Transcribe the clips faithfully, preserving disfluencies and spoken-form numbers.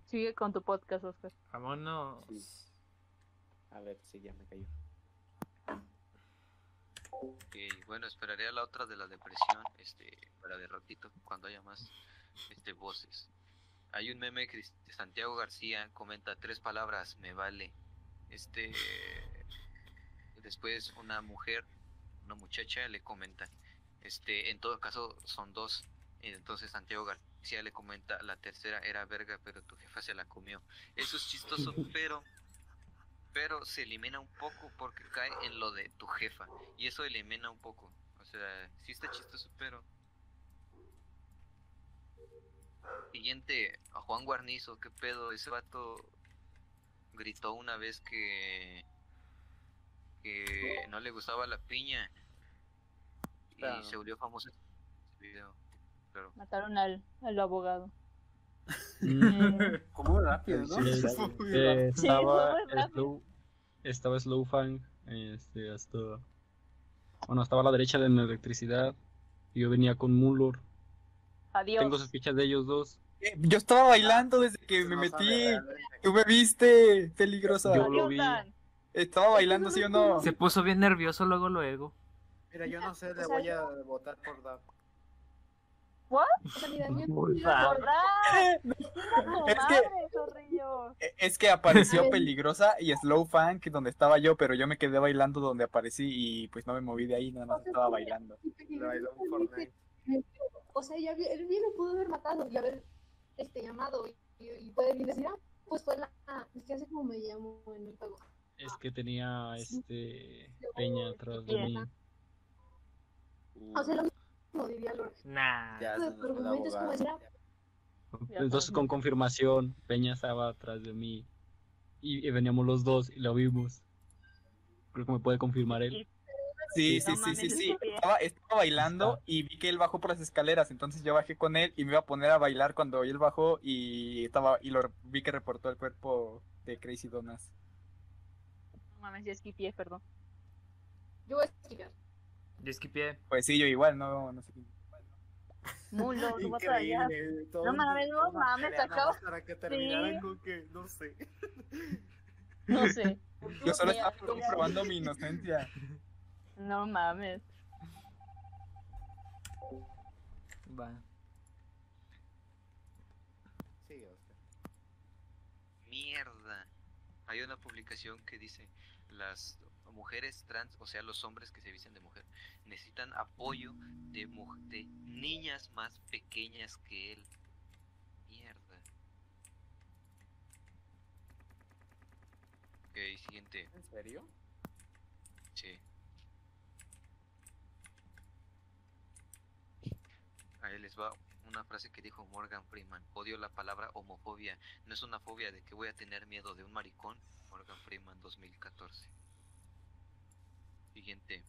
Sigue con tu podcast, Oscar. Vámonos. Sí. A ver, sí, ya me cayó. Okay, bueno, esperaré a la otra de la depresión, este, para de ratito, cuando haya más, este, voces. Hay un meme que Santiago García comenta tres palabras, me vale. Este, después una mujer, una muchacha le comenta, este, en todo caso son dos. Entonces Santiago García le comenta, la tercera era verga, pero tu jefa se la comió. Eso es chistoso, pero pero se elimina un poco porque cae en lo de tu jefa y eso elimina un poco, o sea, sí está chistoso, pero siguiente, a Juan Guarnizo, qué pedo, ese vato gritó una vez que que no le gustaba la piña y Claro. se volvió famoso ese video, pero Mataron al, al abogado. Mm, Como rápido, ¿no? sí, Sí, sí, muy eh, Sí, estaba fue muy rápido. Slow, estaba Slowfang, este, hasta, bueno, estaba a la derecha de la electricidad, y yo venía con Mulor. Adiós. Tengo sospechas de ellos dos. Eh, Yo estaba bailando desde que me No sabe metí. realmente. Tú me viste, peligrosa. Yo lo Adiós, vi. Dan. Estaba bailando, ¿sí o no? Se puso bien nervioso luego, luego. Mira, yo no sé, le O sea, voy a votar por Dab. ¿What? O sea, mira, yo- Muy yo- raro. ¿Verdad? Es que- Zorrillo. Eh, Es que apareció peligrosa y Slowfang, que donde estaba yo, pero yo me quedé bailando donde aparecí y pues no me moví de ahí, nada más estaba bailando. Le bailó un Fortnite. O sea, ya vi- él bien lo pudo haber matado y haber este, llamado y, y, y poder bien decir, ah, pues fue la... Es que así como me llamo en el juego. Es que tenía este Peña atrás de Bien. mí. O sea, lo mismo diría Lord. Nah. Ya, Pero se nos fue el argumentos como abogado. decir, ah, Ya Entonces sabes. con confirmación, Peña estaba atrás de mí. Y, y veníamos los dos y lo vimos. Creo que me puede confirmar él. Sí, No sí, sí, mames, sí, es sí. que- Estaba, estaba bailando Está. y vi que él bajó por las escaleras, entonces yo bajé con él y me iba a poner a bailar cuando él bajó y estaba y lo vi que reportó el cuerpo de Crazy Donas. No mames, ya esquipié, perdón. yo voy a esquivar. Yo esquipié. Pues sí, yo igual, no, no sé qué. Mulo, tú vas allá. Increíble. todo No un- mames, no una mames, pelea nada acabo- más para que terminaran Sí. con que, no sé. No sé. Yo solo Mira, estaba comprobando mi inocencia. No mames. Va. Sí, Oscar. mierda. Hay una publicación que dice las mujeres trans, o sea, los hombres que se visten de mujer, necesitan apoyo de, mu- de niñas más pequeñas que él. Mierda. Ok, siguiente. ¿En serio? Sí. Ahí les va una frase que dijo Morgan Freeman. Odio la palabra homofobia. No es una fobia de que voy a tener miedo de un maricón. Morgan Freeman dos mil catorce. Siguiente.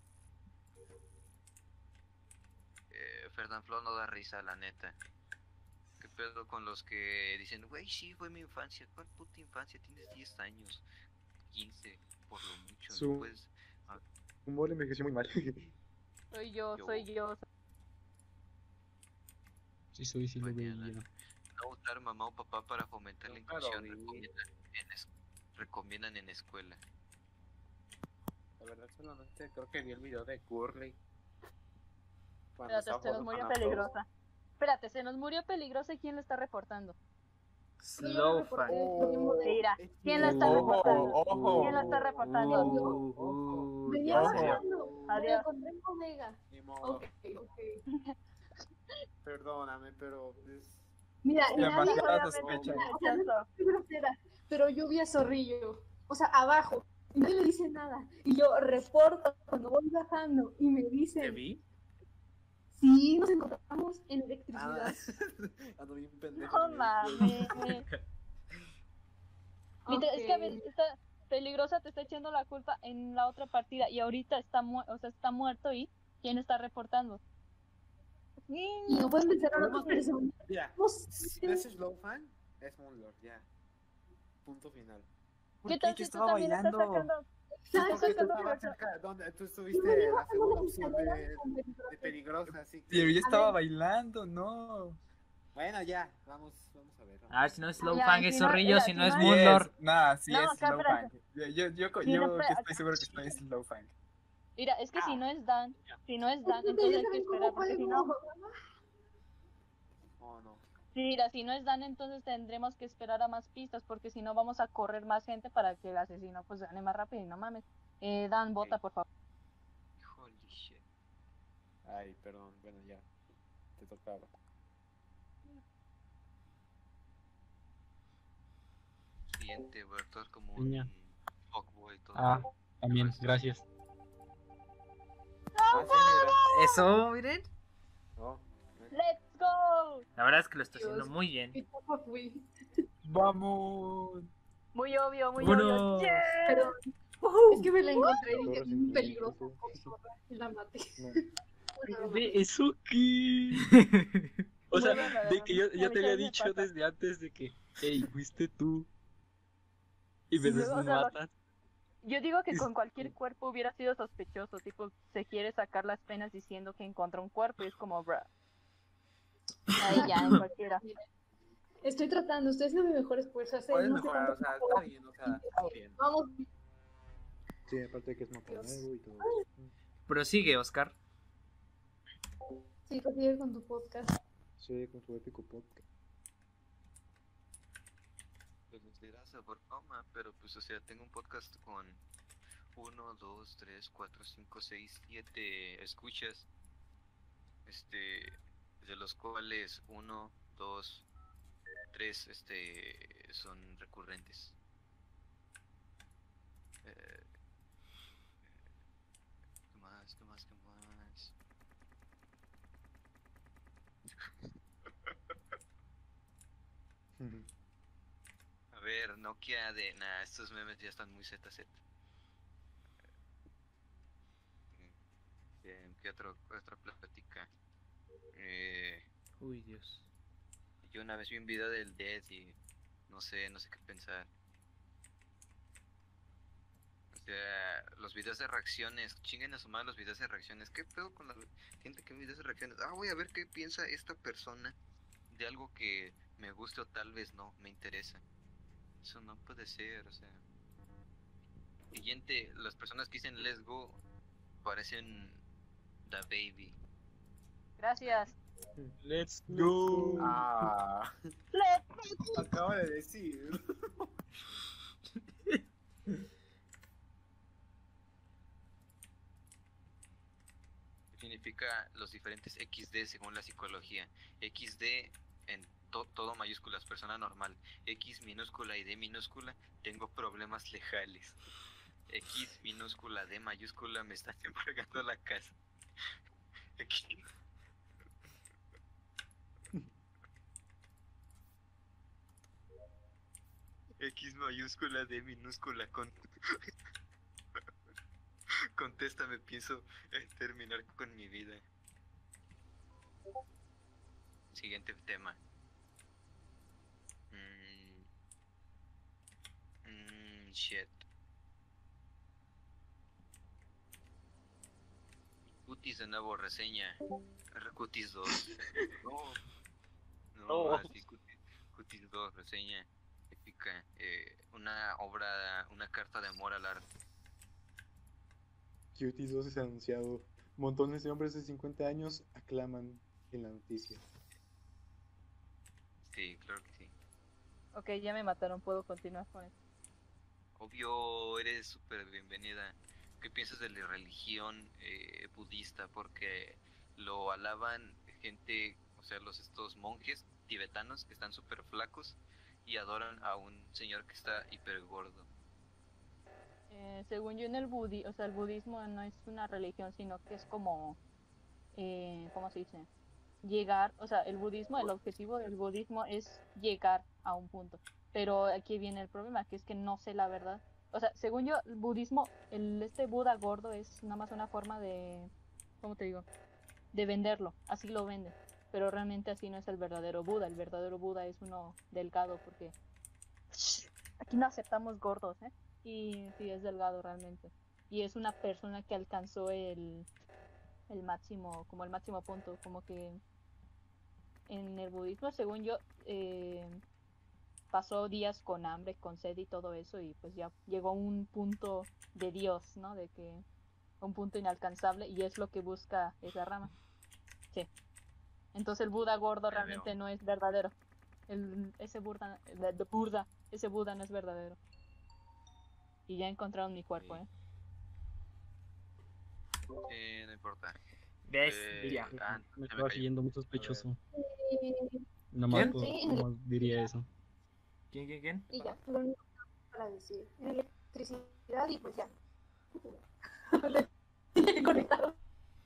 Eh, Fernanfloo no da risa, la neta. ¿Qué pedo con los que dicen, güey, sí, fue mi infancia? ¿Cuál puta infancia? Tienes diez años, quince, por lo mucho. Su- No puedes... Humor envejeció muy mal. Soy yo, Yo. soy yo. Sí, soy, sí lo Mañana. veía. No usar mamá o papá para fomentar la Nunca lo inclusión. vi. Recomiendan en, es- recomiendan en escuela. La verdad, solamente creo que vi el video de Curly. Cuando Espérate, estaba se nos jugando murió con Afro. peligrosa. Espérate, se nos murió peligrosa y ¿quién lo está reportando? Slow fan. Mira, Es ¿quién la está Ojo, reportando? ojo. ¿Quién la está reportando? Uh, uh, venía ya ojo. sé. bajando, me Adiós. encontré en bodega. Ni modo. Ok, ok. Perdóname, pero es... Mira, Sí, mira, demasiada mira, sospecha. mira, o sea, no soy grosera, pero yo vi a Zorrillo, o sea, abajo, y nadie le dice nada. Y yo reporto cuando voy bajando y me ¿Te dicen, vi? sí, nos encontramos en Ah, electricidad. ando bien pendejo. No en el- mames. Literal, es que a ver, Ok. esta peligrosa te está echando la culpa en la otra partida y ahorita está mu o sea, está muerto y ¿quién está reportando? Y no pueden vencer a la otra Ok. persona. Ya, No si sé. no es Slow Fan, es Moonlord, ya. Punto final. ¿Por ¿Qué qué? tal Yo si tú estaba también estás bailando. sacando? Sí, ¿Estás porque tú sacando estabas versión? cerca, donde tú Yo estuviste venía la bajando segunda las opción escaleras de, con de peligrosa. peligrosa, así Pero que... yo A estaba ver. bailando, no. Bueno, ya, vamos, vamos a ver. vamos A ver si no es Ya, Slowfang, si es no- Zorrillo, mira, si si no es no es- Sí Moonlord. es, nah, sí No, es acá, Slowfang. Yo, yo, yo, co- Sí, yo no, espera, estoy seguro que esto es Slowfang. Mira, es que si no es Dan, si no es Dan, Ya entonces hay que saben cómo esperar, porque si no, juego. No, no. sí, mira, si no es Dan, entonces tendremos que esperar a más pistas, porque si no vamos a correr más gente para que el asesino pues gane más rápido y no mames. Eh, Dan, vota, por favor. Holy shit. Ay, perdón, bueno, ya. Te tocaba. Siguiente, voy a actuar como Niña. un fuckboy todo. Ah, también, gracias. Ah, sí, mira. Eso, miren. No. ¡Let's go! La verdad es que lo está Dios. haciendo muy bien. Y tampoco fui. Vamos. Muy obvio, muy Vámonos. obvio. ¡Yeah! Pero es que me la encontré y dije, Todos muy sin- peligrosa. Y la maté. No. Bueno, Ve, ¿eso qué? O sea, Muy buena, de que yo, ¿verdad? yo A mí te había también me dicho pasa. desde antes de que, hey, fuiste tú. Y me Sí, luego, o sea, lo- desmatas. Yo digo que Es- con cualquier cuerpo hubiera sido sospechoso, tipo, se quiere sacar las penas diciendo que encontró un cuerpo y es como, bruh. Ahí ya, en cualquiera. estoy tratando, estoy haciendo mi mejor esfuerzo. Hace Puedes no sé mejorar, o cuánto sea, tiempo. está bien, o sea, está bien. Vamos, Sí, aparte de que es mapa Dios. nuevo y todo. Prosigue, Oscar. sí, prosigue con tu podcast. Sí, con su épico podcast. Pues les dirás a por fama, pero pues o sea, tengo un podcast con uno, dos, tres, cuatro, cinco, seis, siete escuchas. Este, de los cuales uno, dos, tres, este, son recurrentes. Eh, ¿Qué más? ¿Qué más? ¿Qué más? A ver, Nokia de... Nah, estos memes ya están muy Z Z. Eh, ¿Qué otro, qué otra plática? Eh, Uy, Dios. yo una vez vi un video del Dead y no sé, no sé qué pensar. O sea, los videos de reacciones, chinguen a su madre los videos de reacciones. ¿Qué pedo con la gente que ve videos de reacciones? Ah, voy a ver qué piensa esta persona de algo que me guste o tal vez no, me interesa. Eso no puede ser, o sea. Siguiente, las personas que dicen let's go parecen The Baby. Gracias. Let's go. Ah, Let's acabo de decir. Significa los diferentes equis de según la psicología. equis de en to- todo mayúsculas, persona normal. X minúscula y D minúscula, tengo problemas legales. X minúscula, D mayúscula, me están embargando la casa. X... X mayúscula, D minúscula, con... Contéstame, pienso eh, terminar con mi vida. Siguiente tema. Mm. Mm, shit. Cutis de nuevo, reseña. R Cutis dos. No. No, No. así Cutis, Cutis dos, reseña. Épica. Eh, una obra, una carta de amor al arte. Cuties dos es anunciado. Montones de hombres de cincuenta años aclaman en la noticia. Sí, claro que sí. Ok, ya me mataron, puedo continuar con esto. Obvio, eres súper bienvenida. ¿Qué piensas de la religión eh, budista? Porque lo alaban gente, o sea, los estos monjes tibetanos que están súper flacos y adoran a un señor que está hiper gordo. Eh, según yo en el budi, o sea, el budismo no es una religión, sino que es como, eh, ¿cómo se dice? Llegar, o sea, el budismo, el objetivo del budismo es llegar a un punto. Pero aquí viene el problema, que es que no sé la verdad. O sea, según yo, el budismo, el este Buda gordo es nada más una forma de, ¿cómo te digo? De venderlo, así lo venden. Pero realmente así no es el verdadero Buda. El verdadero Buda es uno delgado, porque aquí no aceptamos gordos, ¿eh? Y sí, es delgado realmente. Y es una persona que alcanzó el, el máximo, como el máximo punto, como que en el budismo, según yo, eh, pasó días con hambre, con sed y todo eso, y pues ya llegó a un punto de Dios, ¿no? De que un punto inalcanzable, y es lo que busca esa rama. Sí. Entonces el Buda gordo Ya realmente veo. no es verdadero. El, ese Buda, de, de Buda, ese Buda no es verdadero. Y ya encontraron mi cuerpo, Sí. ¿eh? Eh, no importa. ¿Ves? Eh, Diría. ah, Me se me estaba cayó. siguiendo muy sospechoso. Eh, Nada más, ¿Quién? por- Sí, nada más diría eso. ¿Quién, quién, quién? y ya, lo único para decir. En electricidad y pues ya. Conectado.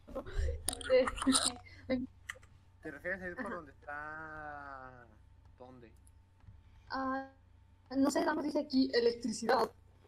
Este, ¿Te refieres a ir por donde está... ¿Dónde? ah, no sé, nada más dice aquí electricidad.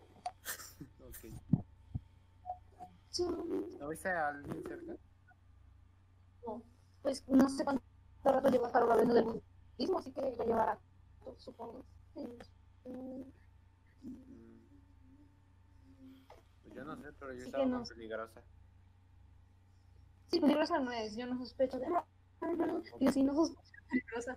Ok. Sí, ¿No viste a alguien cerca? no, pues no sé cuánto rato lleva a estar hablando del budismo, así que ya llevará, supongo. Mm, Mm, Pues yo no sé, pero yo Sí estaba que no. más peligrosa. Sí, peligrosa no es, yo no sospecho de nada. Y si no sospecho de peligrosa.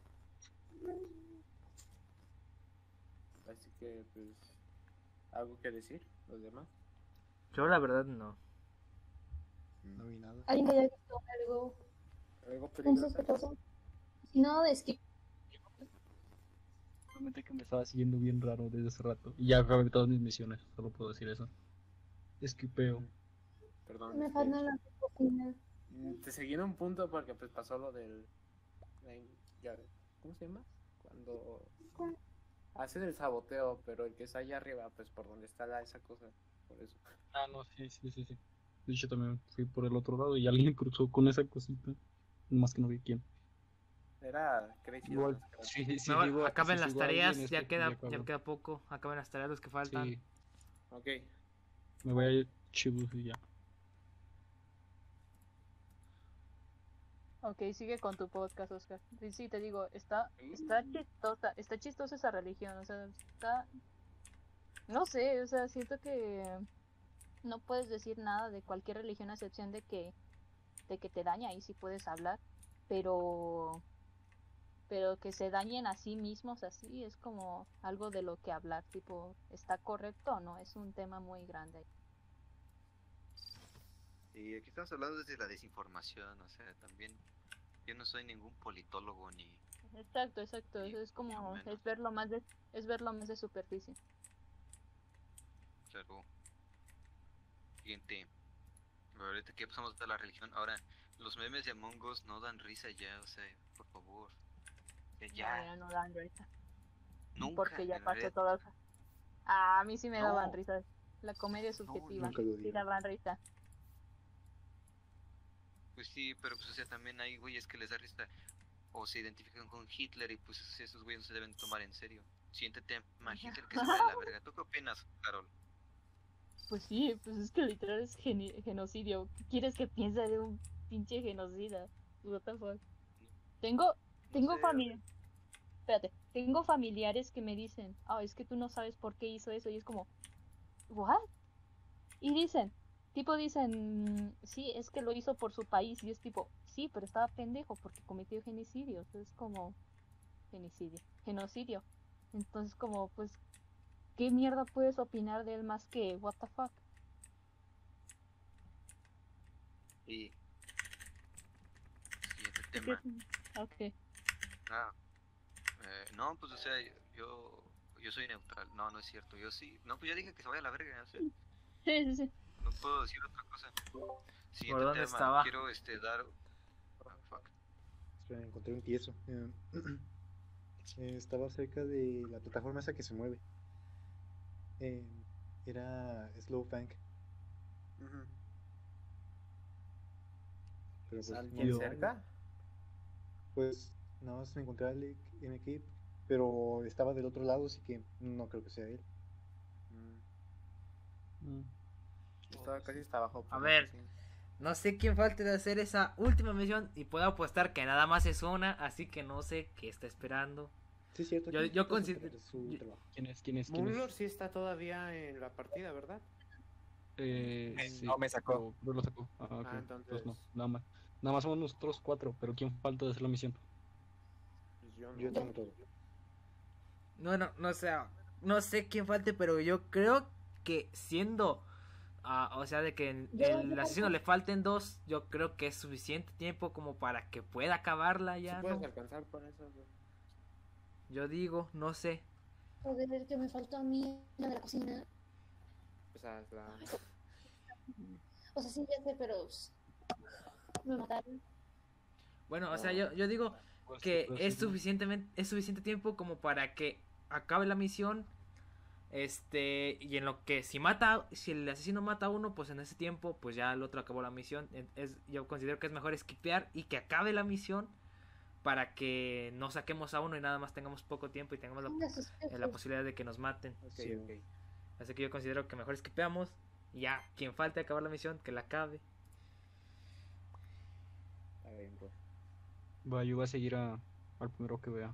Así que, pues... ¿Algo que decir? ¿Los demás? Yo la verdad no. No vi nada. Alguien que haya visto algo, ¿Algo un peligroso? sospechoso. Si no, de skip. Realmente que me estaba siguiendo bien raro desde hace rato. Y ya acabé todas mis misiones, solo puedo decir eso. Esquipeo. Perdón. Me es que- faltan las cocinas. Mm, Te seguí en un punto porque pues pasó lo del... la in- ya- ¿Cómo se llama? Cuando... ¿Cuál? Hacen el saboteo, pero el que está allá arriba, pues por donde está la, esa cosa. Por eso. Ah, no, sí, sí, sí, sí. De hecho, también fui por el otro lado y alguien cruzó con esa cosita. Más que no vi quién. Era Crazy Igual, Donuts, creo. sí, sí, No, digo, acaben si las sigo a alguien, tareas, es ya porque queda, ya acabó. queda poco. Acaben las tareas los que faltan. Sí, Ok. me voy a ir chibus y ya. Ok, sigue con tu podcast, Oscar. Sí, sí, te digo, está, está chistosa, está chistosa esa religión, o sea, está, no sé, o sea, siento que no puedes decir nada de cualquier religión a excepción de que, de que te daña, ahí sí puedes hablar, pero, pero que se dañen a sí mismos así es como algo de lo que hablar, tipo, ¿está correcto o no? Es un tema muy grande. Y aquí estamos hablando desde la desinformación, o sea, también yo no soy ningún politólogo ni... Exacto, exacto, Sí, eso es como, mucho menos. es verlo más de, es verlo más de superficie. Claro. Siguiente. Ahorita que pasamos de la religión, ahora los memes de Among Us no dan risa ya, o sea, por favor. Ya, No, ya, ya no dan risa. nunca. Porque ya en pasó realidad, todo. Ah, a mí sí me No. daban risa. La comedia es subjetiva. nunca lo Sí digo. daban risa. Pues sí, pero pues o sea, también hay güeyes que les da risa o se identifican con Hitler y pues esos güeyes no se deben tomar en serio. Siguiente tema, Hitler que se vaya a la verga. ¿Tú qué opinas, Carol? Pues sí, pues es que literal es geni- genocidio. ¿Qué quieres que piense de un pinche genocida? What the fuck. Tengo, No tengo sé, familia. Espérate, tengo familiares que me dicen, ah, es que tú no sabes por qué hizo eso. Y es como, ¿what? Y dicen, tipo dicen, sí, es que lo hizo por su país. Y es tipo, sí, pero estaba pendejo porque cometió genocidio. Es como, genocidio, genocidio. Entonces como, pues, ¿qué mierda puedes opinar de él más que, what the fuck? Y siguiente ¿Qué- tema. Ok. Ah, eh, no, pues o sea, yo yo soy neutral. No, no es cierto. Yo sí. No, pues ya dije que se vaya a la verga. O sea, Sí, sí, sí. no puedo decir otra cosa. Siguiente ¿Por dónde tema. estaba? Quiero este dar. Ah, fuck. Espera, encontré un tieso. Eh, eh, estaba cerca de la plataforma esa que se mueve. Eh, era Slowfang. Ujú. Pero pues, ¿Alguien Yo- cerca? pues nada más me encontré al M K, pero estaba del otro lado, así que no creo que sea él. Mm, Mm. Estaba casi hasta abajo. A pero ver. sí. No sé quién falte de hacer esa última misión y puedo apostar que nada más es una, así que no sé qué está esperando. Sí, es cierto. Yo- aquí yo está su- considero- su yo- trabajo. ¿Quién es? ¿Quién es? ¿Quién Moonlord es? sí está todavía en la partida, ¿verdad? Eh, Eh, sí, no, me sacó. pero- pero lo sacó. Ah, ok. Ah, entonces- Pues no, nada más. Nada más somos nosotros cuatro, pero ¿quién falta de hacer la misión? Yo no. Yo tengo todo. No, no, no sé, no sé quién falte, pero yo creo que siendo, ah, o sea, de que en- Yo- el yo asesino tampoco. le falten dos, yo creo que es suficiente tiempo como para que pueda acabarla ¿Sí ya, puedes ¿no? alcanzar por eso, güey? Yo digo, no sé. Joder, que me faltó a mí la de la cocina. O sea, la... O sea, sí, ya sé, pero pues, me mataron. Bueno, o sea, yo, yo digo Pues, que pues, es sí. suficientemente, es suficiente tiempo como para que acabe la misión. Este, y en lo que si mata, si el asesino mata a uno, pues en ese tiempo, pues ya el otro acabó la misión. En- Es, yo considero que es mejor skipear y que acabe la misión para que no saquemos a uno y nada más tengamos poco tiempo y tengamos la, Venga, sus eh, la jefes. posibilidad de que nos maten. Ok, Sí. ok. Así que yo considero que mejor skipeamos y ya, quien falte acabar la misión, que la acabe. Está bien, pues. Va, yo voy a seguir a, al primero que vea.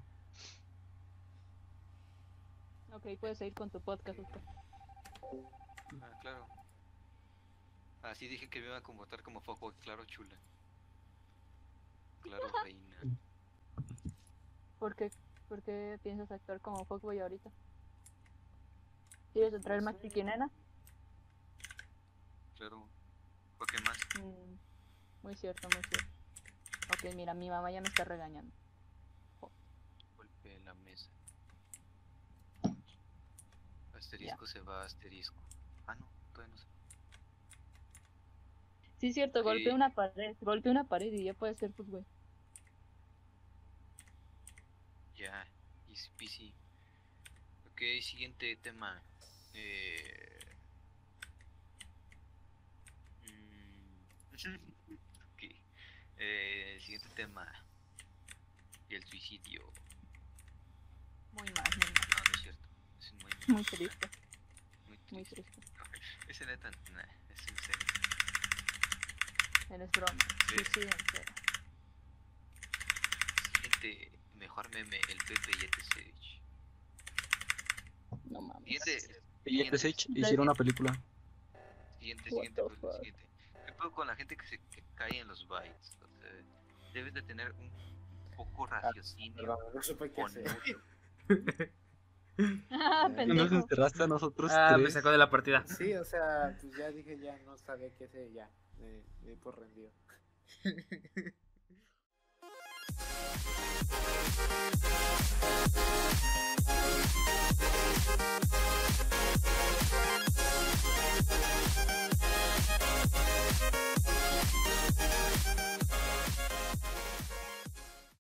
Ok, puedes seguir con tu podcast. Oscar. Ah, claro. Así dije que me iba a comportar como Fuckboy, claro, chula. Claro, reina. ¿Por qué, por qué piensas actuar como fuckboy ahorita? ¿Quieres entrar más chiquinena? Claro. ¿Por qué más? Mm, muy cierto, muy cierto. Ok, mira, mi mamá ya me está regañando. Golpeé la mesa. Asterisco se va a asterisco. Ah, no, todavía no se va. Sí, cierto, Ok. golpeé una pared, golpeé una pared y ya puede ser fuckboy. Ya, easy peasy. Ok, siguiente tema. Eh... mm, ok. Eh, siguiente tema. Y el suicidio. Muy mal, muy mal. No, no es cierto. Es muy, Muy triste, muy muy triste. triste. Ese neta, nah, es en serio. Eres broma. Sí. Suicidio en serio. Siguiente, mejor meme, el Pepe y E T C. No mames. Siguiente, Y siguiente, este hicieron una película. siguiente, What siguiente, the pues, fuck? siguiente. ¿Qué pedo con la gente que se que cae en los bytes? O sea, debes de tener un poco raciocinio. Perdón, no supe qué o hacer. no. Ah, Nos pendejo. encerraste a nosotros Ah, me tres. sacó de la partida. Sí, o sea, pues ya dije, ya no sabía qué hacer, ya. Me, me di por rendido.